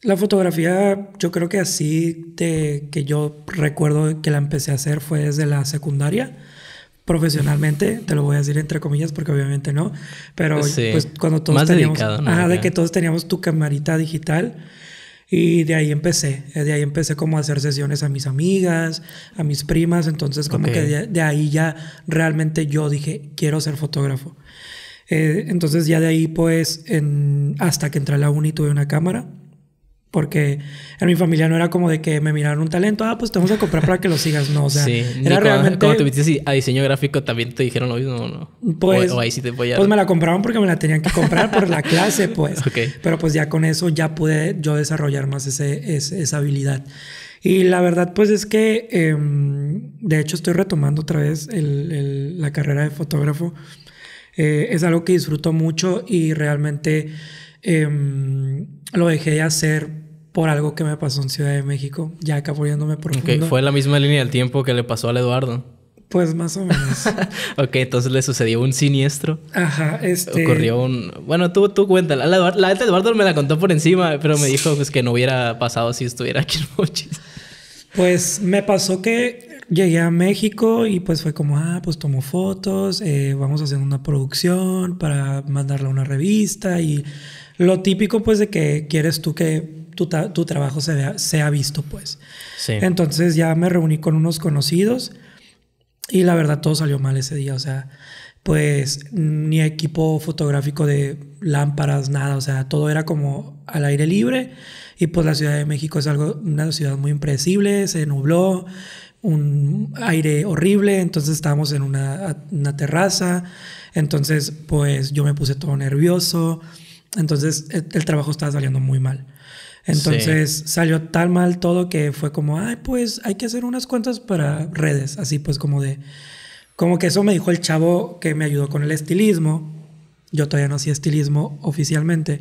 La fotografía, yo creo que así que yo recuerdo que la empecé a hacer fue desde la secundaria. Profesionalmente, te lo voy a decir entre comillas porque obviamente no, pero Sí. pues cuando todos Más teníamos, dedicado, ¿no? ajá, de Acá. que todos teníamos tu camarita digital y de ahí empecé como a hacer sesiones a mis amigas, a mis primas, entonces como que Ok. de ahí ya realmente yo dije, quiero ser fotógrafo. Entonces ya de ahí pues hasta que entré a la uni tuve una cámara. Porque en mi familia no era como de que me miraron un talento, pues te vamos a comprar para que lo sigas. No, o sea, Sí. Ni era cuando te realmente, metiste a diseño gráfico también te dijeron lo mismo, ¿o no? O pues, ahí sí te pues me apoyaron. la compraban porque me la tenían que comprar por la clase, pues. Ok. Pero pues ya con eso ya pude yo desarrollar más esa habilidad. Y la verdad, pues es que, de hecho, estoy retomando otra vez la carrera de fotógrafo. Es algo que disfruto mucho y realmente lo dejé de hacer por algo que me pasó en Ciudad de México, ya acá poniéndome Ok. profundo. Fue la misma línea del tiempo que le pasó al Eduardo. Pues más o menos. Ok, entonces le sucedió un siniestro. Ajá, Ocurrió un... Bueno, tú cuéntala. La neta Eduardo me la contó por encima, pero me dijo pues, que no hubiera pasado si estuviera aquí en Mochis. pues me pasó que llegué a México y pues fue como, pues tomo fotos, vamos a hacer una producción para mandarla a una revista y lo típico pues de que quieres tú que tu trabajo sea visto pues. Sí. Entonces ya me reuní con unos conocidos y la verdad todo salió mal ese día, o sea, pues ni equipo fotográfico de lámparas, nada, o sea, todo era como al aire libre y pues la Ciudad de México es una ciudad muy impredecible, se nubló, un aire horrible, entonces estábamos en una terraza, entonces pues yo me puse todo nervioso, entonces el trabajo estaba saliendo muy mal. Sí. Entonces salió tan mal todo que fue como, pues hay que hacer unas cuantas para redes, así pues como que eso me dijo el chavo que me ayudó con el estilismo. Yo todavía no hacía estilismo oficialmente.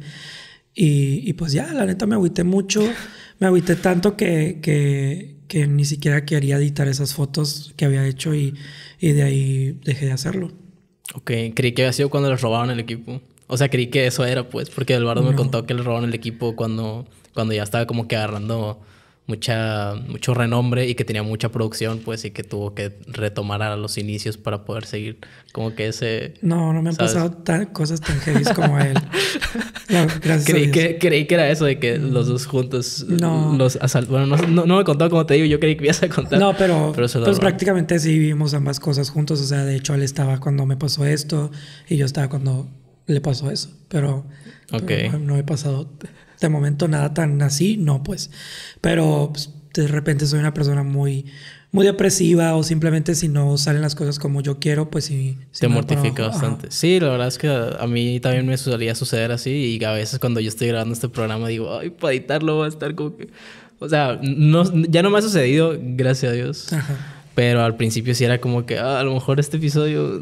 Y pues ya, la neta me agüité mucho. Me agüité tanto que ni siquiera quería editar esas fotos que había hecho y de ahí dejé de hacerlo. Ok, creí que había sido cuando les robaron el equipo. O sea, creí que eso era, pues, porque Eduardo me No. contó que le robaron el equipo cuando ya estaba como que agarrando mucho renombre y que tenía mucha producción, pues, y que tuvo que retomar a los inicios para poder seguir como que ese, No, no me han ¿sabes? pasado cosas tan heavy como a él. Gracias a Dios. Creí que era eso de que los dos juntos No. los asaltaron. Bueno, no me contó como te digo, yo creí que ibas a contar, No, pero pero se lo pues robaron. prácticamente sí vivimos ambas cosas juntos. O sea, de hecho, él estaba cuando me pasó esto y yo estaba cuando le pasó eso. Ok. Pero no he pasado de momento nada tan así, no, pues. Pero pues, de repente soy una persona muy depresiva o simplemente si no salen las cosas como yo quiero, pues sí Te me da para mortifica abajo. Ajá. bastante. Sí, la verdad es que a mí también me solía suceder así y a veces cuando yo estoy grabando este programa digo, ay, para editarlo va a estar como que... O sea, no, ya no me ha sucedido, gracias a Dios. Ajá. Pero al principio sí era como que, a lo mejor este episodio,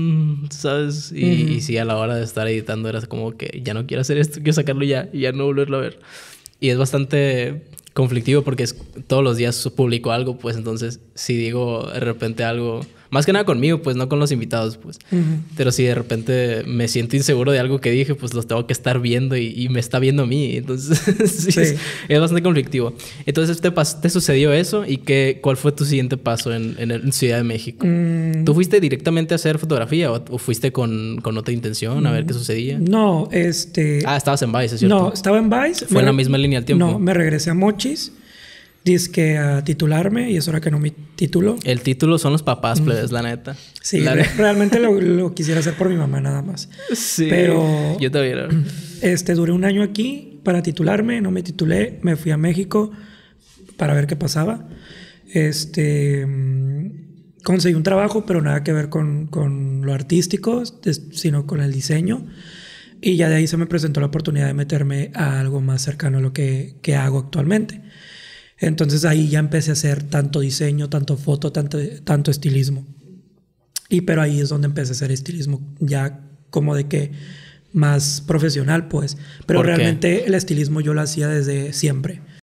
¿sabes? Y Ujú. sí, a la hora de estar editando era como que ya no quiero hacer esto, quiero sacarlo ya y ya no volverlo a ver. Y es bastante conflictivo porque todos los días publico algo, pues entonces si digo de repente algo, más que nada conmigo, pues no con los invitados, pues. Ujú. Pero si de repente me siento inseguro de algo que dije, pues los tengo que estar viendo y me está viendo a mí. Entonces sí, Sí. es bastante conflictivo. Entonces te sucedió eso y cuál fue tu siguiente paso en Ciudad de México. ¿Tú Mm, fuiste directamente a hacer fotografía o fuiste con otra intención a ver qué sucedía? no, Ah, estabas en Vice, es no, cierto. estaba en Vice. Fue en la misma línea del No, tiempo. me regresé a Mochis. Dizque a titularme y es hora que no me titulo. El título son los papás, plebes, la neta. Sí, La realmente lo quisiera hacer por mi mamá nada más. Sí, Pero yo también. duré un año aquí para titularme, no me titulé, me fui a México para ver qué pasaba. Conseguí un trabajo, pero nada que ver con lo artístico, sino con el diseño. Y ya de ahí se me presentó la oportunidad de meterme a algo más cercano a lo que hago actualmente. Entonces ahí ya empecé a hacer tanto diseño, tanto foto, tanto estilismo. Pero ahí es donde empecé a hacer estilismo ya como de que más profesional, pues. Pero ¿Por qué? realmente el estilismo yo lo hacía desde siempre.